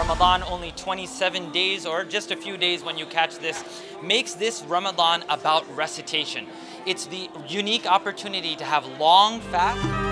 Ramadan, only 27 days or just a few days when you catch this, makes this Ramadan about recitation. It's the unique opportunity to have long fast.